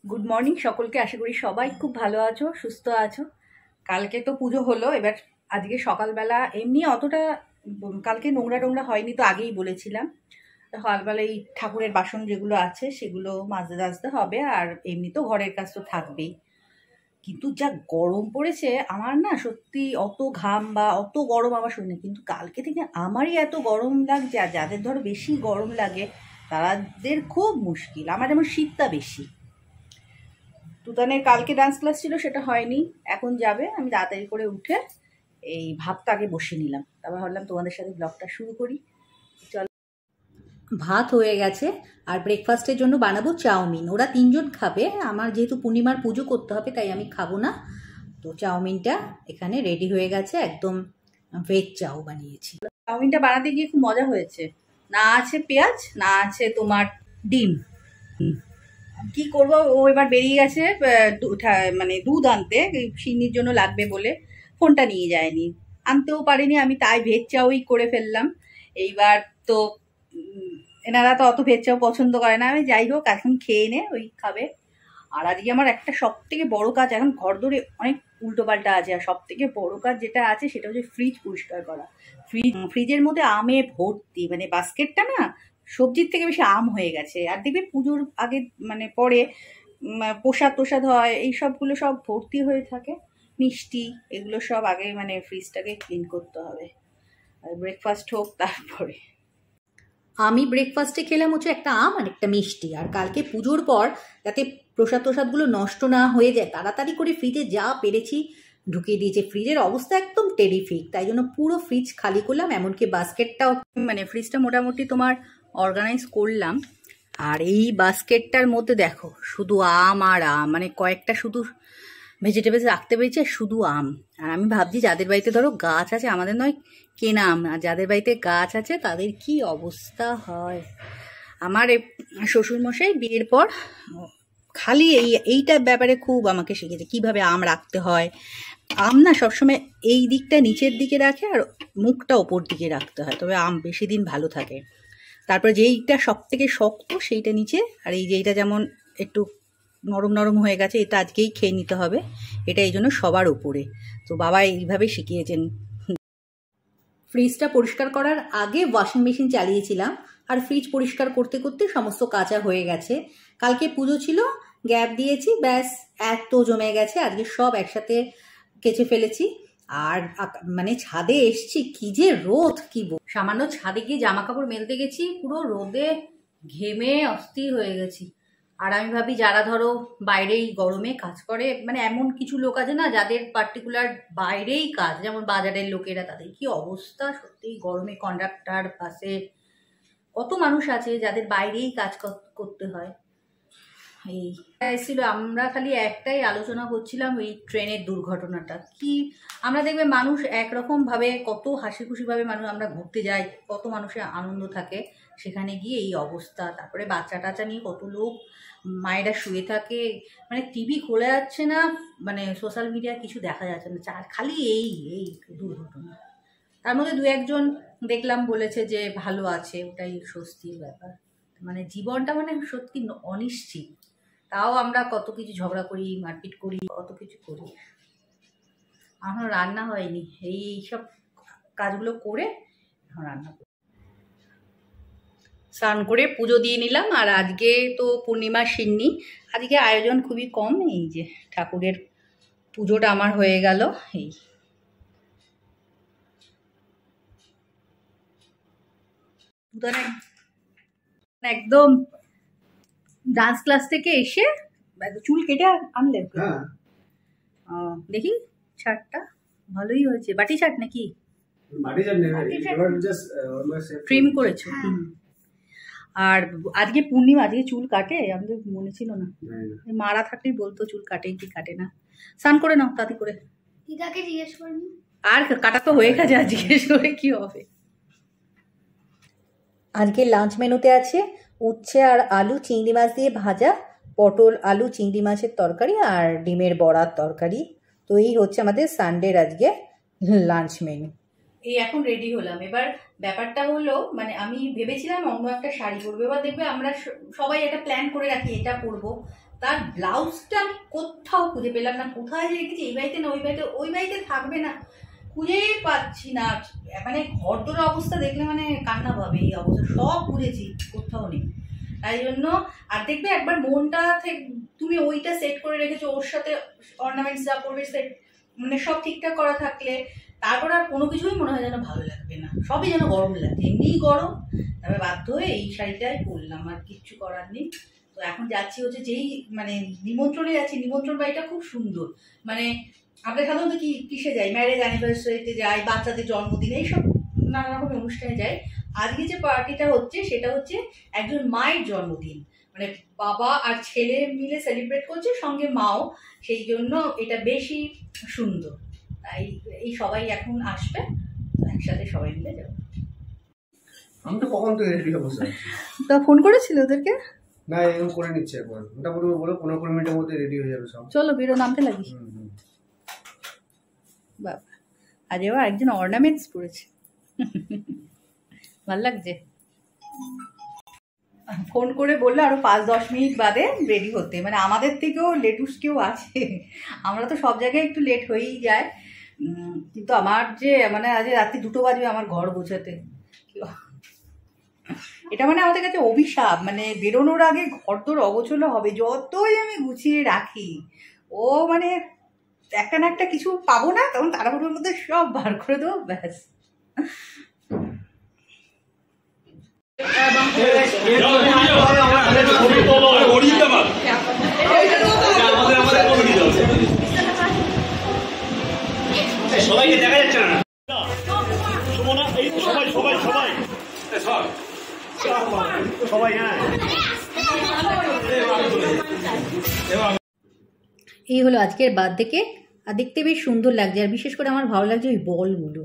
Good morning সকলকে। আশা করি সবাই খুব ভালো আছো, সুস্থ আছো। কালকে তো পুজো হলো, এবার আজকে সকালবেলা এমনি অতটা কালকে নোংরা টোংরা হয়নি, তো আগেই বলেছিলাম। সকালবেলা এই ঠাকুরের বাসন যেগুলো আছে সেগুলো মাজতে টাজতে হবে, আর এমনি তো ঘরের কাজ তো থাকবেই। কিন্তু যা গরম পড়েছে আমার, না সত্যি অত ঘাম বা অত গরম আমার শুনি না, কিন্তু কালকে থেকে আমারই এত গরম লাগছে। আর যাদের ধরো বেশি গরম লাগে তাদের খুব মুশকিল। আমার যেমন শীতটা বেশি। তুতানের কালকে ডান্স ক্লাস ছিল, সেটা হয়নি, এখন যাবে। আমি তাড়াতাড়ি করে উঠে এই ভাতটা আগে বসিয়ে নিলাম, তারপর ভাবলাম তোমাদের সাথে ব্লগটা শুরু করি। চলো, ভাত হয়ে গেছে আর ব্রেকফাস্টের জন্য বানাবো চাউমিন। ওরা 3জন খাবে, আমার যেহেতু পূর্ণিমার পুজো করতে হবে তাই আমি খাবো না। তো চাউমিনটা এখানে রেডি হয়ে গেছে, একদম ভেজ চাউ বানিয়েছি। চাউমিনটা বানাতে গিয়ে খুব মজা হয়েছে, না আছে পেঁয়াজ, না আছে তোমার ডিম। কি করব, ও এবার বেরিয়ে গেছে মানে দুধ আনতে, সিন্নির জন্য লাগবে বলে। ফোনটা নিয়ে যায়নি, আনতেও পারিনি আমি, তাই ভেজ চাউই করে ফেললাম। এইবার তো এনারা তো অত ভেজ চাউ পছন্দ করে না। আমি যাই হোক, এখন খেয়ে নে, ওই খাবে। আর আজকে আমার একটা সব থেকে বড় কাজ, এখন ঘর ধরে অনেক উল্টো পাল্টা আছে, আর সব থেকে বড় কাজ যেটা আছে সেটা হচ্ছে ফ্রিজ পরিষ্কার করা। ফ্রিজের মধ্যে আমে ভর্তি, মানে বাস্কেটটা না সবজির থেকে বেশি আম হয়ে গেছে। আর দেখবে পুজোর আগে মানে পরে প্রসাদ টোসাদ হয়, এই সবগুলো সব ভর্তি হয়ে থাকে, মিষ্টি এগুলো সব আগে মানে ফ্রিজটাকে ক্লিন করতে হবে। আর ব্রেকফাস্ট হোক তারপরে। আমি ব্রেকফাস্টে খেলাম হচ্ছে একটা আম আর একটা মিষ্টি। আর কালকে পুজোর পর যাতে প্রসাদ টোসাদগুলো নষ্ট না হয়ে যায়, তাড়াতাড়ি করে ফ্রিজে যা পেরেছি ঢুকিয়ে দিয়েছে। ফ্রিজের অবস্থা একদম টেরিফিক, তাই জন্য পুরো ফ্রিজ খালি করলাম, এমনকি বাস্কেটটাও, মানে ফ্রিজটা মোটামুটি তোমার অর্গানাইজ করলাম। আর এই বাস্কেটটার মধ্যে দেখো শুধু আম আর আম, মানে কয়েকটা শুধু ভেজিটেবলস রাখতে পেরেছি, শুধু আম। আর আমি ভাবছি যাদের বাড়িতে ধরো গাছ আছে, আমাদের নয় কেনা আম, আর যাদের বাড়িতে গাছ আছে তাদের কি অবস্থা হয়। আমার শ্বশুরমশাই বিয়ের পর খালি এইটার ব্যাপারে খুব আমাকে শিখেছে, কিভাবে আম রাখতে হয়। আম না সবসময় এই দিকটা নিচের দিকে রাখে আর মুখটা ওপর দিকে রাখতে হয়, তবে আম বেশি দিন ভালো থাকে। তারপরে যেইটা সব থেকে শক্ত সেইটা নিচে, আর এই যেইটা যেমন একটু নরম নরম হয়ে গেছে এটা আজকেই খেয়ে নিতে হবে, এটা এই জন্য সবার উপরে। তো বাবা এইভাবে শিখিয়েছেন। ফ্রিজটা পরিষ্কার করার আগে ওয়াশিং মেশিন চালিয়েছিলাম, আর ফ্রিজ পরিষ্কার করতে করতে সমস্ত কাঁচা হয়ে গেছে। কালকে পুজো ছিল, গ্যাপ দিয়েছি, ব্যাস এত জমে গেছে, আজকে সব একসাথে কেচে ফেলেছি। আর মানে ছাদে এসছি, কি যে রোদ, কি সামান্য ছাদে গিয়ে জামা কাপড় মেলতে গেছি, পুরো রোদে ঘেমে অস্থির হয়ে গেছি। আর আমি ভাবি যারা ধরো বাইরেই গরমে কাজ করে, মানে এমন কিছু লোক আছে না যাদের পার্টিকুলার বাইরেই কাজ, যেমন বাজারের লোকেরা, তাদের কি অবস্থা সত্যি গরমে। কন্ডাক্টর, বাসে কত মানুষ আছে যাদের বাইরেই কাজ করতে হয়। এই ছিল, আমরা খালি একটাই আলোচনা করছিলাম, এই ট্রেনের দুর্ঘটনাটা। কি আমরা দেখবে মানুষ একরকম ভাবে, কত হাসি খুশি ভাবে মানুষ, আমরা ঘুরতে যাই, কত মানুষের আনন্দ থাকে, সেখানে গিয়ে এই অবস্থা। তারপরে বাচ্চা টাচ্চা নিয়ে কত লোক, মায়েরা শুয়ে থাকে, মানে টিভি খোলা যাচ্ছে না, মানে সোশ্যাল মিডিয়া কিছু দেখা যাচ্ছে না, খালি এই এই দুর্ঘটনা। তার মধ্যে দু একজন দেখলাম বলেছে যে ভালো আছে, ওটাই স্বস্তির ব্যাপার। মানে জীবনটা মানে সত্যি অনিশ্চিত। তাও আমরা কত কিছু ঝগড়া করি, মারপিট করি, কত কিছু করি। এখন রান্না হয়নি, এইসব কাজগুলো করে এখন রান্না করি। স্নান করে পুজো দিয়ে নিলাম। আর আজকে তো পূর্ণিমা সিন্নি, আজকে আয়োজন খুবই কম। এই যে ঠাকুরের পুজোটা আমার হয়ে গেল। এই একদম ডান্স ক্লাস থেকে এসে চুল কেটে আনলে, দেখি শার্টটা ভালোই হয়েছে। বাটি শার্ট নাকি ট্রিম করেছো? আর আজকে পূর্ণিমা, আজকে চুল কাটে? আমাদের মনে ছিল না, মারা থাকলেই বলতো চুল কাটে কি কাটে না। স্নান করে নাও তাড়াতাড়ি করে। জিজ্ঞেস করিনি, আর কাটা তো হয়ে গেছে, আর জিজ্ঞেস করে কি হবে। আজকে লাঞ্চ মেনুতে আছে উচ্ছে আর আলু চিংড়ি মাছ দিয়ে ভাজা, পটল আলু চিংড়ি মাছের তরকারি, আর ডিমের বড়ার তরকারি। তো এই হচ্ছে আমাদের সানডের আজকে লাঞ্চ মেনু। এই এখন রেডি হলাম। এবার ব্যাপারটা হলো, মানে আমি ভেবেছিলাম অন্য একটা শাড়ি পরবো। এবার দেখবে আমরা সবাই একটা প্ল্যান করে রাখি এটা পরবো, তার ব্লাউজটা আমি কোথাও খুঁজে পেলাম না, কোথায় যে রেখেছি, এই বাড়িতে না ওই বাড়িতে থাকবে না, খুঁজেই পাচ্ছি না। মানে ঘরদোর অবস্থা দেখলে মানে কান্না পাবে, এই অবস্থা সব খুঁজেছি কোথাও নেই। তাই জন্য আর দেখবে একবার মনটা তুমি ওইটা সেট করে রেখেছো, ওর সাথে অর্নামেন্টস যা পড়বে সেট মানে সব ঠিকঠাক করা থাকলে তারপর আর কোনো কিছুই মনে হয় যেন ভালো লাগবে না, সবই যেন গরম লাগছে, এমনিই গরম। তারপরে বাধ্য হয়ে এই শাড়িটাই পরলাম, আর কিচ্ছু করার নেই। তো এখন যাচ্ছি হচ্ছে যেই মানে নিমন্ত্রণে যাচ্ছি, নিমন্ত্রণ বাড়িটা খুব সুন্দর। মানে আমরা সাধারণত কিসে যাই, ম্যারেজ অ্যানিভার্সারিতে যাই, বাচ্চাদের জন্মদিন, এইসব নানা রকমের অনুষ্ঠানে যাই। আজকে যে পার্টিটা হচ্ছে সেটা হচ্ছে একজন মায়ের জন্মদিন, মানে বাবা আর ছেলে মিলে সেলিব্রেট করছে, সঙ্গে মাও, সেই জন্য এটা বেশি সুন্দর। তাই এই সবাই এখন আসবে, একসাথে সবাই মিলে যাবো। আমি তো কখন থেকে রেডি হবো স্যার। তা ফোন করেছিল ওদেরকে? না, এরকম করে নিচ্ছে একবার, মোটামুটি বলো 15 মিনিটের মধ্যে রেডি হয়ে যাবে সব। চলো বেরো, নামতে লাগি। বাবা আজ এবার একজন অর্নামেন্টস পরেছে, ভাল লাগছে। ফোন করে বললো আরো 5-10 মিনিট বাদে রেডি হতে, মানে আমাদের থেকেও লেটুস কেউ আছে, আমরা তো সব জায়গায় একটু লেট হয়েই যায়। কিন্তু আমার যে মানে আজ রাত্রি 2টো বাজবে আমার ঘর গোছাতে, এটা মানে আমাদের কাছে অভিশাপ। মানে বেরোনোর আগে ঘরদোর অগোছলো হবে, যতই আমি গুছিয়ে রাখি, ও মানে একটা না একটা কিছু পাবো না, তখন তাড়াহুড়োর মধ্যে সব বার করে দেবো, ব্যাস। সবাইকে দেখা যাচ্ছে না। সুমনা, এই তো সবাই সবাই সবাই সবাই হ্যাঁ। এই হলো আজকের বার্থডে কেক, আর দেখতে বেশ সুন্দর লাগছে, আর বিশেষ করে আমার ভালো লাগছে ওই বলগুলো।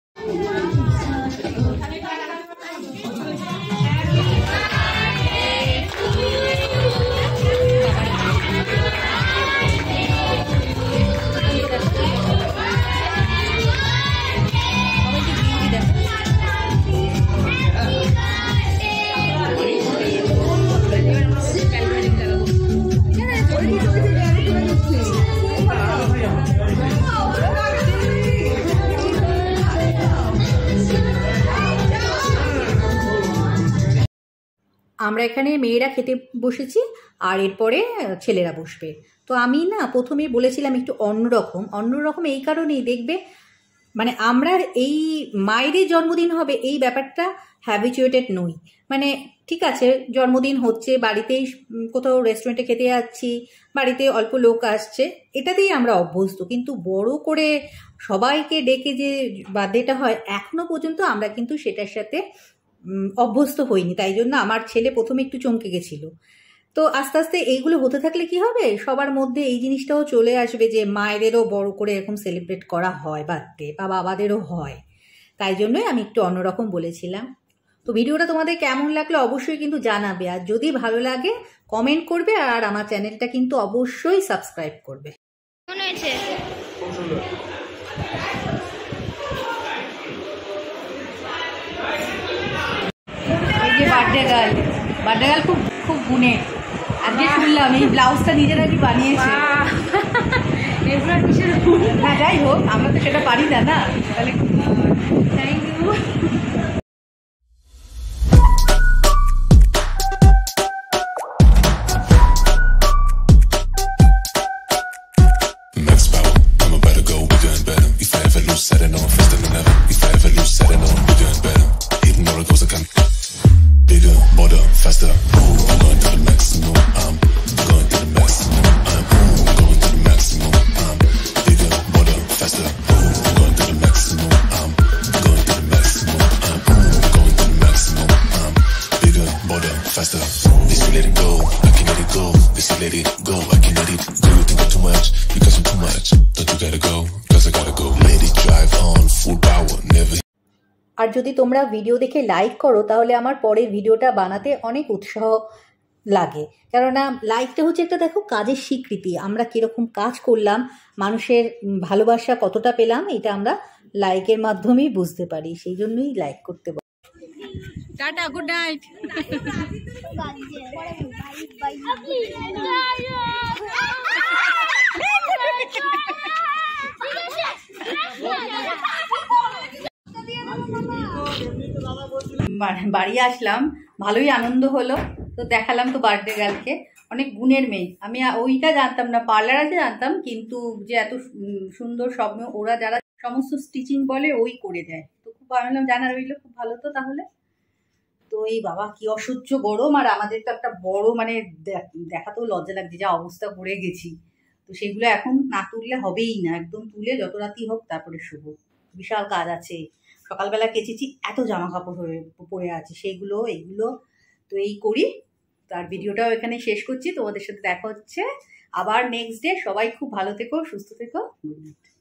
আমরা এখানে মেয়েরা খেতে বসেছি, আর এরপরে ছেলেরা বসবে। তো আমি না প্রথমে বলেছিলাম একটু অন্যরকম এই কারণেই, দেখবে মানে আমরা এই মায়েরই জন্মদিন হবে এই ব্যাপারটা হ্যাবিচুয়েটেড নই। মানে ঠিক আছে, জন্মদিন হচ্ছে, বাড়িতেই কোথাও রেস্টুরেন্টে খেতে যাচ্ছি, বাড়িতে অল্প লোক আসছে, এটাতেই আমরা অভ্যস্ত। কিন্তু বড় করে সবাইকে ডেকে যে বার্থডেটা হয়, এখনো পর্যন্ত আমরা কিন্তু সেটার সাথে অভ্যস্ত হইনি। তাই জন্য আমার ছেলে প্রথমে একটু চমকে গেছিল। তো আস্তে আস্তে এইগুলো হতে থাকলে কি হবে, সবার মধ্যে এই জিনিসটাও চলে আসবে যে মায়েদেরও বড় করে এরকম সেলিব্রেট করা হয় বার্থডে, বা বাবাদেরও হয়। তাই জন্যই আমি একটু অন্যরকম বলেছিলাম। তো ভিডিওটা তোমাদের কেমন লাগলো অবশ্যই কিন্তু জানাবে, আর যদি ভালো লাগে কমেন্ট করবে, আর আমার চ্যানেলটা কিন্তু অবশ্যই সাবস্ক্রাইব করবে। মনে হয়েছে খুব সুন্দর। এই যে বার্থডে গার্ল খুব খুব গুণের। আজকে শুনলাম এই ব্লাউজটা নিজেরা কি বানিয়েছে। হ্যাঁ যাই হোক, আমরা তো সেটা পারি না, না তাহলে thank you. Faster, I'm going to the maximum. I'm going to the maximum. I'm going to the maximum. I'm bigger, bolder, faster. I'm going to the maximum. I'm going to the maximum. I'm going to the maximum. I'm bigger, bolder, faster. This you let it go, I can let it go. This you let it go, I can let it go. You think I'm too much because I'm too much. Don't you gotta go, cause I gotta go. Let it drive on full power, never. আর যদি তোমরা video দেখে like করো তাহলে আমার পরের ভিডিওটা বানাতে অনেক উৎসাহ লাগে। কেননা লাইকটা হচ্ছে একটা দেখো কাজের স্বীকৃতি, আমরা কীরকম কাজ করলাম, মানুষের ভালোবাসা কতটা পেলাম, এটা আমরা লাইকের মাধ্যমেই বুঝতে পারি। সেই জন্যই লাইক করতে বলি। Tata, good night. বাড়ি আসলাম, ভালোই আনন্দ হলো। তো দেখালাম তো বার্থডে গার্লকে, অনেক গুণের মেয়ে। আমি ওইটা জানতাম না, পার্লার আছে জানতাম, কিন্তু যে এত সুন্দর সব ওরা যারা সমস্ত স্টিচিং বলে ওই করে দেয়। তো খুব ভাবলাম জানা রইলো, খুব ভালো তো তাহলে। তো এই বাবা কি অসহ্য গরম, আর আমাদের তো একটা বড় মানে দেখাতেও লজ্জা লাগছে যা অবস্থা করে গেছি। তো সেগুলো এখন না তুললে হবেই না, একদম তুলে যত রাতি হোক তারপরে শুভ। বিশাল কাজ আছে, সকালবেলা কেচেছি, এত জামা কাপড় হয়ে পড়ে আছে, সেইগুলো এইগুলো। তো এই করি, তার ভিডিওটাও এখানে শেষ করছি। তোমাদের সাথে দেখা হচ্ছে আবার নেক্সট ডে। সবাই খুব ভালো থেকো, সুস্থ থেকো। Good night.